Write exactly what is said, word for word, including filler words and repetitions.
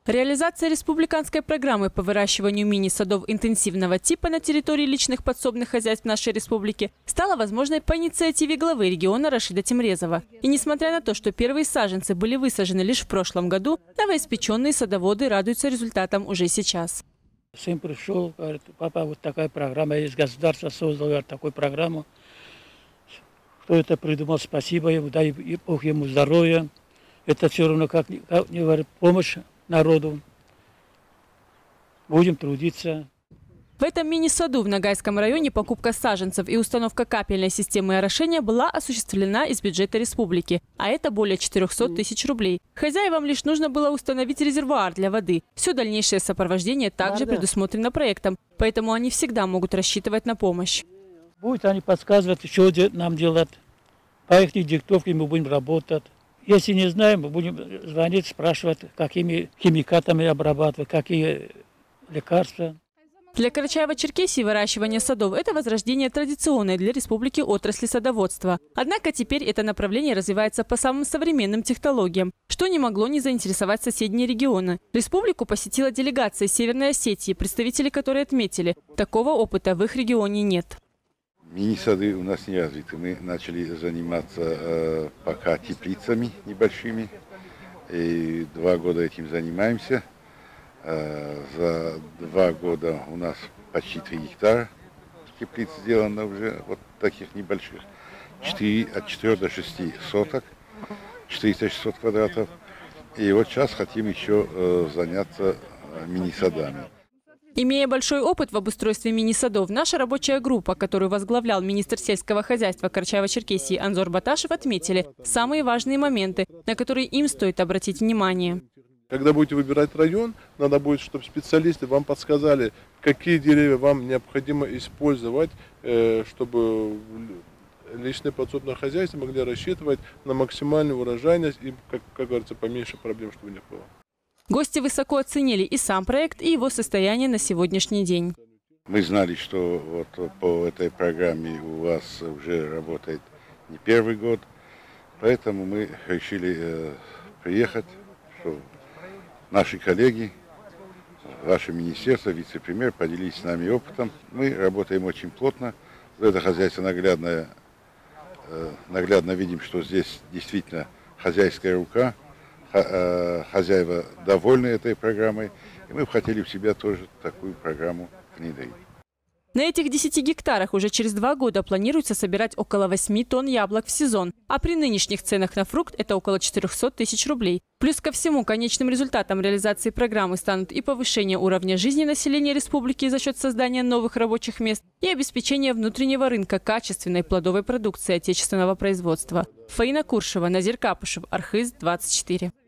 Реализация республиканской программы по выращиванию мини-садов интенсивного типа на территории личных подсобных хозяйств нашей республики стала возможной по инициативе главы региона Рашида Тимрезова. И несмотря на то, что первые саженцы были высажены лишь в прошлом году, новоиспеченные садоводы радуются результатам уже сейчас. Сын пришел, говорит: папа, вот такая программа есть, государство создало такую программу. Кто это придумал, спасибо ему, дай Бог ему здоровья. Это все равно, как, как не говорит, помощь народу. Будем трудиться. В этом мини-саду в Ногайском районе покупка саженцев и установка капельной системы орошения была осуществлена из бюджета республики, а это более четырёхсот тысяч рублей. Хозяевам лишь нужно было установить резервуар для воды. Все дальнейшее сопровождение также предусмотрено проектом, поэтому они всегда могут рассчитывать на помощь. Будут они подсказывать, что нам делать. По их диктовке мы будем работать. Если не знаем, мы будем звонить, спрашивать, какими химикатами обрабатывать, какие лекарства. Для Карачаева-Черкесии выращивание садов – это возрождение традиционной для республики отрасли садоводства. Однако теперь это направление развивается по самым современным технологиям, что не могло не заинтересовать соседние регионы. Республику посетила делегация из Северной Осетии, представители которой отметили, такого опыта в их регионе нет. Мини-сады у нас не развиты. Мы начали заниматься э, пока теплицами небольшими. И два года этим занимаемся. Э, за два года у нас почти три гектара теплиц сделано уже, вот таких небольших. четыре, от четырёх до шести соток, четыреста шестьсот квадратов. И вот сейчас хотим еще э, заняться э, мини-садами. Имея большой опыт в обустройстве мини-садов, наша рабочая группа, которую возглавлял министр сельского хозяйства Карачаева-Черкесии Анзор Баташев, отметили самые важные моменты, на которые им стоит обратить внимание. Когда будете выбирать район, надо будет, чтобы специалисты вам подсказали, какие деревья вам необходимо использовать, чтобы личные подсобные хозяйства могли рассчитывать на максимальную урожайность и, как, как говорится, поменьше проблем, чтобы не было. Гости высоко оценили и сам проект, и его состояние на сегодняшний день. Мы знали, что вот по этой программе у вас уже работает не первый год, поэтому мы решили э, приехать, что наши коллеги, ваше министерство, вице-премьер поделились с нами опытом. Мы работаем очень плотно. Это хозяйство наглядное, э, наглядно видим, что здесь действительно хозяйская рука. Хозяева довольны этой программой, и мы бы хотели в себя тоже такую программу внедрить. На этих десяти гектарах уже через два года планируется собирать около восьми тонн яблок в сезон, а при нынешних ценах на фрукт это около четырёхсот тысяч рублей. Плюс ко всему, конечным результатом реализации программы станут и повышение уровня жизни населения республики за счет создания новых рабочих мест, и обеспечение внутреннего рынка качественной плодовой продукции отечественного производства. Фаина Куршева, Назир Капушев, Архыз двадцать четыре.